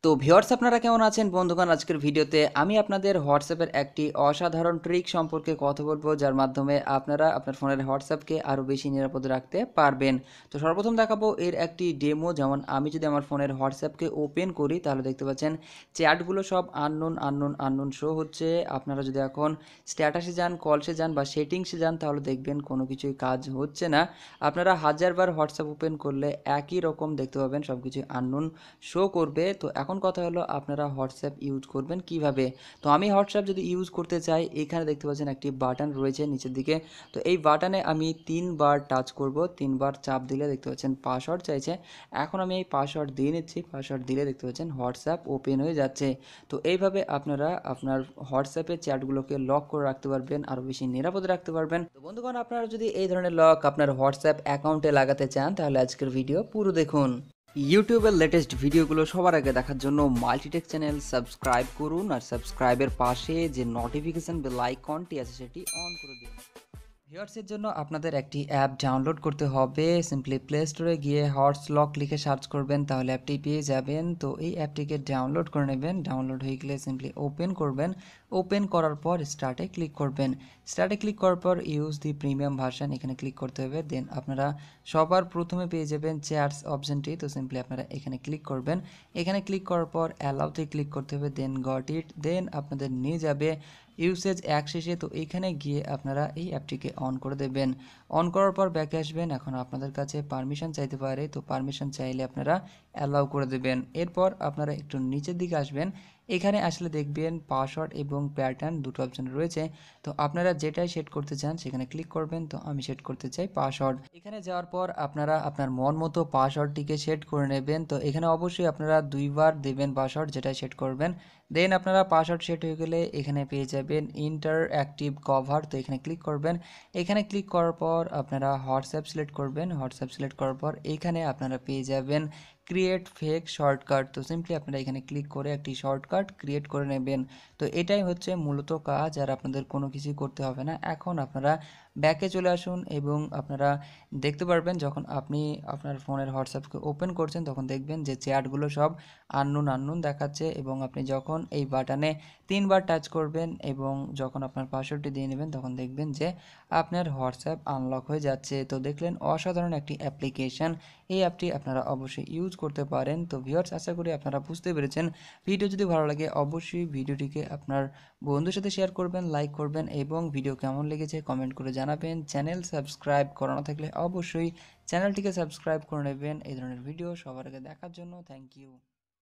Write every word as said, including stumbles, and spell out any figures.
তো ভিউয়ার্স আপনারা কেমন আছেন বন্ধুগণ? আজকের ভিডিওতে আমি আপনাদের হোয়াটসঅ্যাপের একটি অসাধারণ ট্রিক সম্পর্কে কথা বলবো, যার মাধ্যমে আপনারা আপনার ফোনের হোয়াটসঅ্যাপকে আরও বেশি নিরাপদ রাখতে পারবেন। তো সর্বপ্রথম দেখাবো এর একটি ডেমো। যেমন আমি যদি আমার ফোনের হোয়াটসঅ্যাপকে ওপেন করি তাহলে দেখতে পাচ্ছেন চ্যাটগুলো সব আননোন আননোন আননোন শো হচ্ছে। আপনারা যদি এখন স্ট্যাটাসে যান, কলসে যান বা সেটিংসে যান তাহলে দেখবেন কোনো কিছুই কাজ হচ্ছে না। আপনারা হাজারবার হোয়াটসঅ্যাপ ওপেন করলে একই রকম দেখতে পাবেন, সব কিছুই আননোন শো করবে। তো এখন কথা হলো আপনারা হোয়াটসঅ্যাপ ইউজ করবেন কিভাবে। তো আমি হোয়াটসঅ্যাপ যদি ইউজ করতে চাই, এখানে দেখতে পাচ্ছেন একটি বাটন রয়েছে নিচের দিকে। তো এই বাটনে আমি তিনবার টাচ করব, তিনবার চাপ দিলে দেখতে পাচ্ছেন পাসওয়ার্ড চাইছে। এখন আমি এই পাসওয়ার্ড দিয়ে নিচ্ছি। পাসওয়ার্ড দিলে দেখতে পাচ্ছেন হোয়াটসঅ্যাপ ওপেন হয়ে যাচ্ছে। তো এইভাবে আপনারা আপনার হোয়াটসঅ্যাপের চ্যাটগুলোকে লক করে রাখতে পারবেন, আরও বেশি নিরাপদে রাখতে পারবেন। তো বন্ধুগণ, আপনারা যদি এই ধরনের লক আপনার হোয়াটসঅ্যাপ অ্যাকাউন্টে লাগাতে চান তাহলে আজকের ভিডিও পুরো দেখুন। ইউটিউবের লেটেস্ট ভিডিওগুলো সবার আগে দেখার জন্য মাল্টিটেক চ্যানেল সাবস্ক্রাইব করুন, আর সাবস্ক্রাইবের পাশে যে নোটিফিকেশন বেল আইকনটি আছে সেটি অন করে দিন। ভিউয়ার্সের জন্য আপনাদের একটি অ্যাপ ডাউনলোড করতে হবে। সিম্পলি প্লে স্টোরে গিয়ে হোয়াটসলক লিখে সার্চ করবেন, তাহলে অ্যাপটি পেয়ে যাবেন। তো এই অ্যাপটিকে ডাউনলোড করে নেবেন। ডাউনলোড হয়ে গেলে সিম্পলি ওপেন করবেন। ওপেন করার পর স্টার্টে ক্লিক করবেন। স্টার্টে ক্লিক করার পর ইউজ দি প্রিমিয়াম ভার্সন এখানে ক্লিক করতে হবে। দেন আপনারা সবার প্রথমে পেয়ে যাবেন চ্যাটস অপশনটি। তো সিম্পলি আপনারা এখানে ক্লিক করবেন। এখানে ক্লিক করার পর অ্যালাউতে ক্লিক করতে হবে, দেন গট ইট। দেন আপনাদের নিয়ে যাবে ইউসেজ এক শেষে। তো এইখানে গিয়ে আপনারা এই অ্যাপটিকে অন করে দেবেন। অন করার পর ব্যাকে আসবেন। এখন আপনাদের কাছে পারমিশন চাইতে পারে, তো পারমিশন চাইলে আপনারা অ্যালাউ করে দেবেন। এরপর আপনারা একটু নিচের দিকে আসবেন। এখানে আসলে দেখবেন পাসওয়ার্ড এবং প্যাটার্ন দুটো অপশন রয়েছে। তো আপনারা যেটাই সেট করতে চান সেখানে ক্লিক করবেন। তো আমি সেট করতে চাই পাসওয়ার্ড। এখানে যাওয়ার পর আপনারা আপনার মন মতো পাসওয়ার্ডটিকে সেট করে নেবেন। তো এখানে অবশ্যই আপনারা দুইবার দেবেন পাসওয়ার্ড, যেটাই সেট করবেন। দেন আপনারা পাসওয়ার্ড সেট হয়ে গেলে এখানে পেয়ে যাবেন ইন্টার অ্যাক্টিভ কভার। তো এখানে ক্লিক করবেন। এখানে ক্লিক করার পর আপনারা হোয়াটসঅ্যাপ সিলেক্ট করবেন। হোয়াটসঅ্যাপ সিলেক্ট করার পর এখানে আপনারা পেয়ে যাবেন ক্রিয়েট ফেক শর্টকাট। তো সিম্পলি আপনারা এখানে ক্লিক করে একটি শর্টকাট ক্রিয়েট করে নেবেন। তো এটাই হচ্ছে মূলত কাজ, আর আপনাদের কোনো কিছুই করতে হবে না। এখন আপনারা ব্যাকে চলে আসুন এবং আপনারা দেখতে পারবেন যখন আপনি আপনার ফোনের হোয়াটসঅ্যাপকে ওপেন করছেন তখন দেখবেন যে চ্যাটগুলো সব আননোন আননোন দেখাচ্ছে, এবং আপনি যখন এই বাটনে তিনবার টাচ করবেন এবং যখন আপনার পাসওয়ার্ডটি দিয়ে নেবেন তখন দেখবেন যে আপনার হোয়াটসঅ্যাপ আনলক হয়ে যাচ্ছে। তো দেখলেন অসাধারণ একটি অ্যাপ্লিকেশন। এই অ্যাপটি আপনারা অবশ্যই ইউজ করতে পারেন। তো ভিউয়ার্স, আশা করি আপনারা বুঝতে পেরেছেন। ভিডিও যদি ভালো লাগে অবশ্যই ভিডিওটিকে আপনার বন্ধুর সাথে শেয়ার করবেন, লাইক করবেন এবং ভিডিও কেমন লেগেছে কমেন্ট করে জানাবেন। চ্যানেল সাবস্ক্রাইব করা না থাকলে অবশ্যই চ্যানেলটিকে সাবস্ক্রাইব করে নেবেন এই ধরনের ভিডিও সবার আগে দেখার জন্য। Thank you.